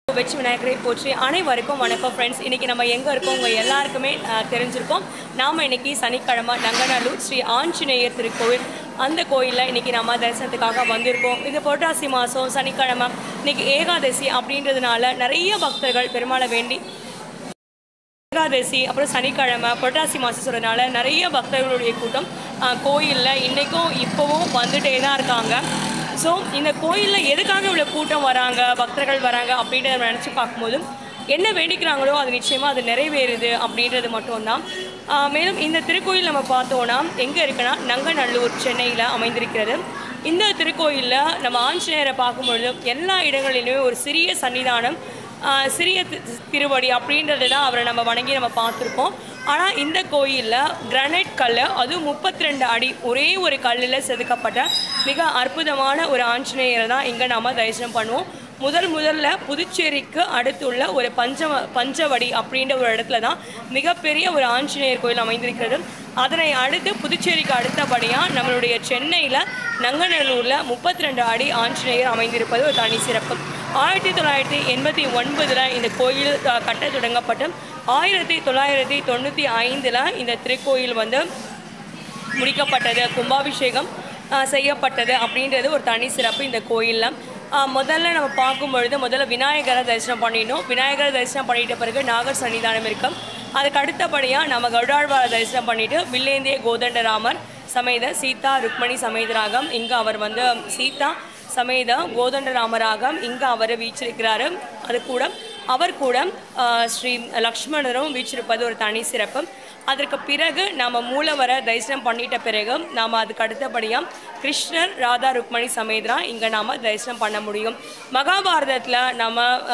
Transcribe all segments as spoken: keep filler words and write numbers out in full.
வெற்றி விநாயகரை போற்றி அனைவருக்கும் வணக்கம் ஃப்ரெண்ட்ஸ். இன்றைக்கி நம்ம எங்கே இருக்கோம் உங்கள் எல்லாருக்குமே தெரிஞ்சிருக்கோம். நாம் இன்றைக்கி சனிக்கிழமை நங்கநல்லூர் ஸ்ரீ ஆஞ்சநேயர் திருக்கோவில், அந்த கோயிலில் இன்றைக்கி நம்ம தரிசனத்துக்காக வந்திருக்கோம். இது புரட்டாசி மாதம் சனிக்கிழமை, இன்றைக்கி ஏகாதசி அப்படின்றதுனால நிறைய பக்தர்கள் பெருமாளை வேண்டி ஏகாதசி அப்புறம் சனிக்கிழமை புரட்டாசி மாதம் சொல்கிறதுனால நிறைய பக்தர்களுடைய கூட்டம் கோயிலில் இன்றைக்கும் இப்போவும் வந்துகிட்டே தான் இருக்காங்க. ஸோ இந்த கோயிலில் எதுக்காக இவ்வளோ கூட்டம் வராங்க, பக்தர்கள் வராங்க அப்படின்றத நம்ம நினச்சி பார்க்கும்போது என்ன வேண்டிக்கிறாங்களோ அது நிச்சயமாக அது நிறைவேறுது அப்படின்றது மட்டும்தான். மேலும் இந்த திருக்கோயில் நம்ம பார்த்தோன்னா எங்கே இருக்குன்னா நங்கநல்லூர், சென்னையில் அமைந்திருக்கிறது. இந்த திருக்கோயிலில் நம்ம ஆஞ்சநேயரை பார்க்கும்பொழுது எல்லா இடங்களிலுமே ஒரு சிறிய சன்னிதானம், சிறிய திருவடி அப்படின்றது தான் அவரை நம்ம வணங்கி நம்ம பார்த்துருக்கோம். ஆனால் இந்த கோயிலில் கிரானைட் கல், அதுவும் முப்பத்தி ரெண்டு அடி ஒரே ஒரு கல்லில் செதுக்கப்பட்ட மிக அற்புதமான ஒரு ஆஞ்சநேயரை தான் இங்கே நாம் தரிசனம் பண்ணுவோம். முதல் முதல்ல புதுச்சேரிக்கு அடுத்துள்ள ஒரு பஞ்ச பஞ்சவடி அப்படின்ற ஒரு இடத்துல தான் மிகப்பெரிய ஒரு ஆஞ்சநேயர் கோயில் அமைந்திருக்கிறது. அதனை அடுத்து புதுச்சேரிக்கு அடுத்தபடியாக நம்மளுடைய சென்னையில் நங்கநல்லூரில் முப்பத்தி ரெண்டு அடி ஆஞ்சநேயர் அமைந்திருப்பது ஒரு தனி சிறப்பு. ஆயிரத்தி தொள்ளாயிரத்தி எண்பத்தி ஒன்பதில் இந்த கோயில் கட்ட தொடங்கப்பட்டு ஆயிரத்தி தொள்ளாயிரத்தி தொண்ணூற்றி ஐந்தில் இந்த திருக்கோயில் வந்து முடிக்கப்பட்டது, கும்பாபிஷேகம் செய்யப்பட்டது அப்படின்றது ஒரு தனி சிறப்பு இந்த கோயிலில். முதல்ல நம்ம பார்க்கும் பொழுது முதல்ல விநாயகரை தரிசனம் பண்ணிடணும். விநாயகரை தரிசனம் பண்ணிட்ட பிறகு நாகர் சன்னிதானம் இருக்கும். அதுக்கு அடுத்தபடியாக நம்ம கருடாழ்வாரை தரிசனம் பண்ணிவிட்டு வில்லேந்திய கோதண்டராமர் சமேத சீதா ருக்மணி சமேதராகம், இங்கே அவர் வந்து சீதா சமேத கோதண்டராமராக இங்கே அவர் வீச்சிருக்கிறாரு. அது கூட அவர் கூட ஸ்ரீ லக்ஷ்மணரும் வீச்சிருப்பது ஒரு தனி சிறப்பு. அதற்கு பிறகு நாம் மூலவரை தரிசனம் பண்ணிட்ட பிறகு நாம் அதுக்கு அடுத்தபடியாக கிருஷ்ணர் ராதா ருக்மணி சமேதரா இங்கே நாம் தரிசனம் பண்ண முடியும். மகாபாரதத்தில் நம்ம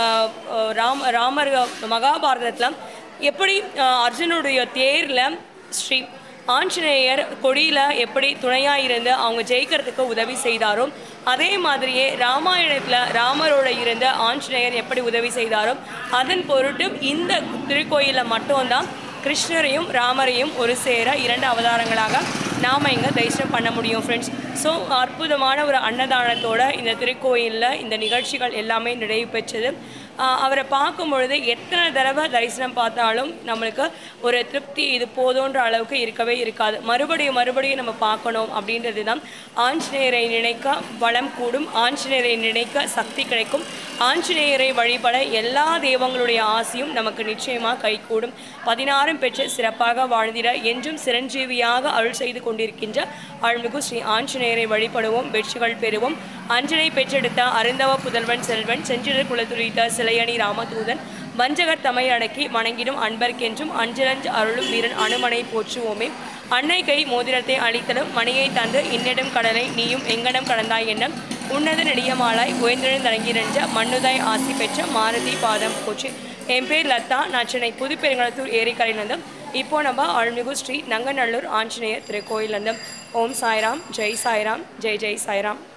ராம் ராமர் மகாபாரதத்தில் எப்படி அர்ஜுனுடைய தேரில் ஸ்ரீ ஆஞ்சநேயர் கொடியில் எப்படி துணையாக இருந்து அவங்க ஜெயிக்கிறதுக்கு உதவி செய்தாரோ, அதே மாதிரியே ராமாயணத்தில் ராமரோட இருந்த ஆஞ்சநேயர் எப்படி உதவி செய்தாரோ அதன் பொருட்டு இந்த திருக்கோயிலில் மட்டும்தான் கிருஷ்ணரையும் ராமரையும் ஒரு சேர இரண்டு அவதாரங்களாக நாம் இங்கே தரிசனம் பண்ண முடியும் ஃப்ரெண்ட்ஸ். ஸோ அற்புதமான ஒரு அன்னதானத்தோட இந்த திருக்கோயிலில் இந்த நிகழ்ச்சிகள் எல்லாமே நிறைவு பெற்றது. அவரை பார்க்கும் பொழுது எத்தனை தடவை தரிசனம் பார்த்தாலும் நம்மளுக்கு ஒரு திருப்தி இது போதுன்ற அளவுக்கு இருக்கவே இருக்காது. மறுபடியும் மறுபடியும் நம்ம பார்க்கணும் அப்படின்றது தான். ஆஞ்சநேயரை நினைக்க வளம் கூடும், ஆஞ்சநேயரை நினைக்க சக்தி கிடைக்கும், ஆஞ்சநேயரை வழிபட எல்லா தெய்வங்களுடைய ஆசையும் நமக்கு நிச்சயமாக கைகூடும். பதினாறும் பெற்று சிறப்பாக வாழ்ந்திட என்றும் சிரஞ்சீவியாக அருள் செய்து கொண்டிருக்கின்ற அருள்மிகு ஸ்ரீ ஆஞ்சநேயரை வழிபடுவோம், வெற்றிகள் பெறுவோம். அஞ்சனை பெற்றெடுத்த அருந்தவ புதல்வன் செல்வன் செஞ்சிடர் குலத்துரித்த சிலையணி ராமதூதன் வஞ்சகர் தமை அடக்கி வணங்கிடும் அன்பர்க்கென்றும் அஞ்சலஞ்சு அருளும் வீரன் அனுமனை போற்றுவோமே. அன்னை கை மோதிரத்தை அளித்தலும் மணியை தந்து இன்னிடம் கடலை நீயும் எங்கனம் கடந்தாய் எண்ணம் உன்னத நெடியமாலாய் உயர்ந்திடம் தடங்கிரஞ்ச மண்ணுதாய் ஆசி பெற்ற மாருதி பாதம் போச்சு. என் பேர் லதா, நான் சென்னை புதுப்பெருங்கலத்தூர் ஏரிக்கரையிலிருந்தோம். இப்போ நம்ம அருள்மிகு ஸ்ரீ நங்கநல்லூர் ஆஞ்சநேயர் திருக்கோயிலிருந்தோம். ஓம் சாய்ராம், ஜெய் சாய்ராம், ஜெய் ஜெய் சாய்ராம்.